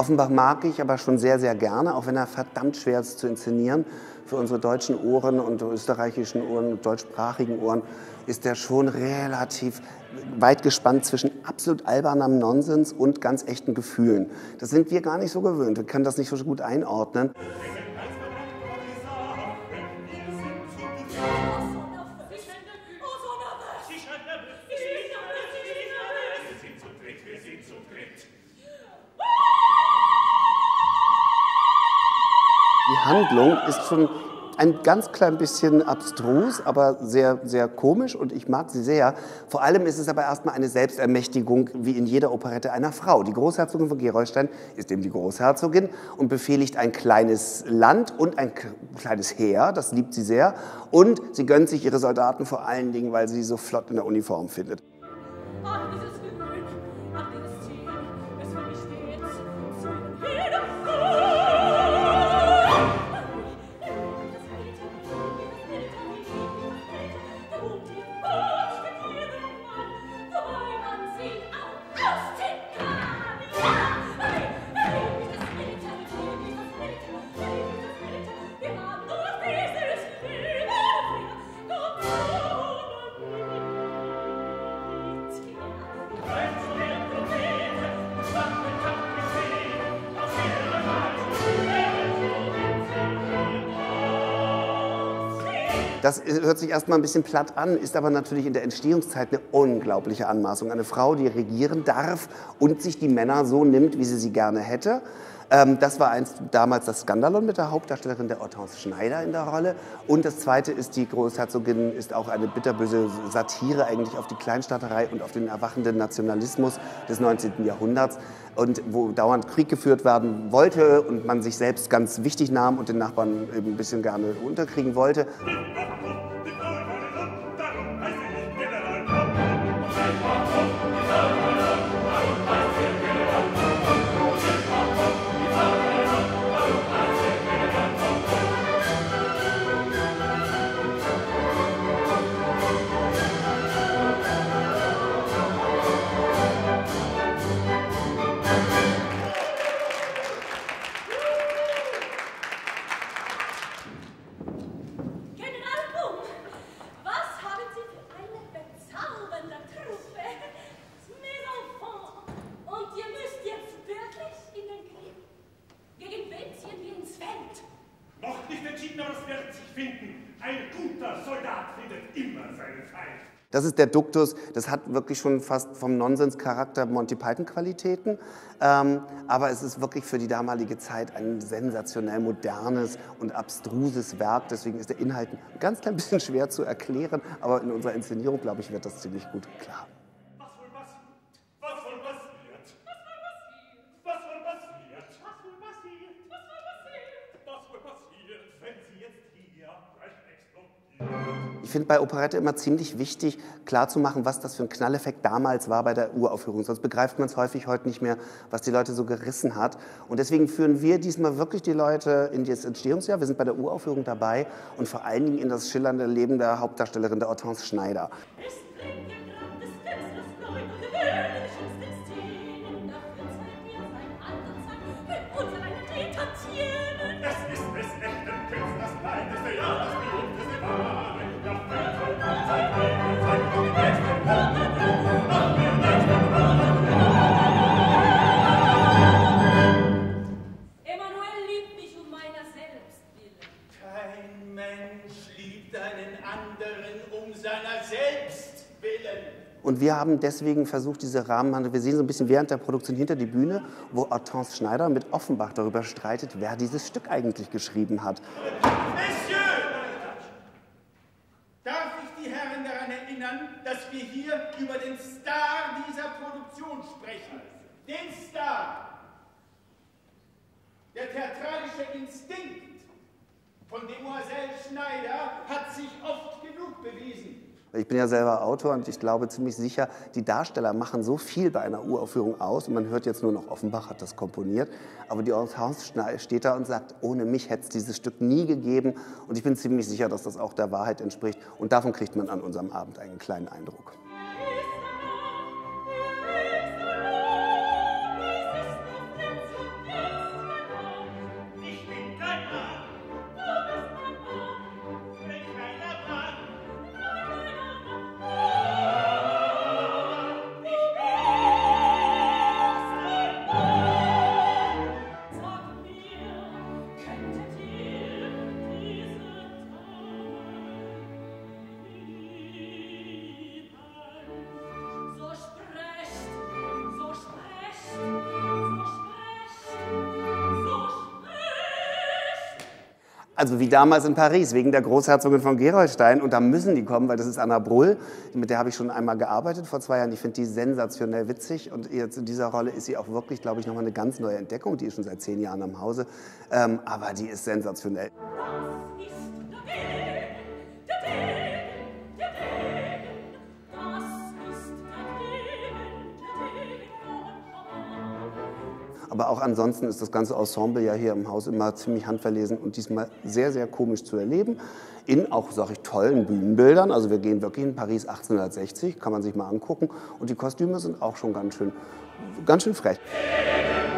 Offenbach mag ich aber schon sehr, sehr gerne, auch wenn er verdammt schwer ist zu inszenieren. Für unsere deutschen Ohren und österreichischen Ohren und deutschsprachigen Ohren ist der schon relativ weit gespannt zwischen absolut albernem Nonsens und ganz echten Gefühlen. Das sind wir gar nicht so gewöhnt. Wir können das nicht so gut einordnen. Die Handlung ist schon ein ganz klein bisschen abstrus, aber sehr, sehr komisch und ich mag sie sehr. Vor allem ist es aber erstmal eine Selbstermächtigung, wie in jeder Operette einer Frau. Die Großherzogin von Gerolstein ist eben die Großherzogin und befehligt ein kleines Land und ein kleines Heer, das liebt sie sehr. Und sie gönnt sich ihre Soldaten vor allen Dingen, weil sie sie so flott in der Uniform findet. Das hört sich erstmal ein bisschen platt an, ist aber natürlich in der Entstehungszeit eine unglaubliche Anmaßung. Eine Frau, die regieren darf und sich die Männer so nimmt, wie sie sie gerne hätte. Das war damals das Skandalon mit der Hauptdarstellerin der Hortense Schneider in der Rolle. Und das Zweite ist, die Großherzogin ist auch eine bitterböse Satire eigentlich auf die Kleinstaaterei und auf den erwachenden Nationalismus des 19. Jahrhunderts. Und wo dauernd Krieg geführt werden wollte und man sich selbst ganz wichtig nahm und den Nachbarn eben ein bisschen gerne unterkriegen wollte. Das ist der Duktus, das hat wirklich schon fast vom Nonsenscharakter Monty Python-Qualitäten, aber es ist wirklich für die damalige Zeit ein sensationell modernes und abstruses Werk, deswegen ist der Inhalt ein ganz klein bisschen schwer zu erklären, aber in unserer Inszenierung, glaube ich, wird das ziemlich gut klar. Ich finde bei Operette immer ziemlich wichtig, klarzumachen, was das für ein Knalleffekt damals war bei der Uraufführung. Sonst begreift man es häufig heute nicht mehr, was die Leute so gerissen hat. Und deswegen führen wir diesmal wirklich die Leute in das Entstehungsjahr. Wir sind bei der Uraufführung dabei und vor allen Dingen in das schillernde Leben der Hauptdarstellerin, der Hortense Schneider. Und wir haben deswegen versucht, diese Rahmenhandlung, wir sehen so ein bisschen während der Produktion hinter die Bühne, wo Hortense Schneider mit Offenbach darüber streitet, wer dieses Stück eigentlich geschrieben hat. Monsieur! Darf ich die Herren daran erinnern, dass wir hier über den Star dieser Produktion sprechen? Den Star! Der theatralische Instinkt von Demoiselle Schneider hat sich oft genug bewiesen. Ich bin ja selber Autor und ich glaube ziemlich sicher, die Darsteller machen so viel bei einer Uraufführung aus und man hört jetzt nur noch, Offenbach hat das komponiert, aber die Hortense steht da und sagt, ohne mich hätte es dieses Stück nie gegeben und ich bin ziemlich sicher, dass das auch der Wahrheit entspricht und davon kriegt man an unserem Abend einen kleinen Eindruck. Also wie damals in Paris, wegen der Großherzogin von Gerolstein. Und da müssen die kommen, weil das ist Anna Brull. Mit der habe ich schon einmal gearbeitet vor 2 Jahren. Ich finde die sensationell witzig. Und jetzt in dieser Rolle ist sie auch wirklich, glaube ich, nochmal eine ganz neue Entdeckung. Die ist schon seit 10 Jahren am Hause. Aber die ist sensationell. Aber auch ansonsten ist das ganze Ensemble ja hier im Haus immer ziemlich handverlesen und diesmal sehr, sehr komisch zu erleben. In auch, sage ich, tollen Bühnenbildern. Also wir gehen wirklich in Paris 1860, kann man sich mal angucken. Und die Kostüme sind auch schon ganz schön frech.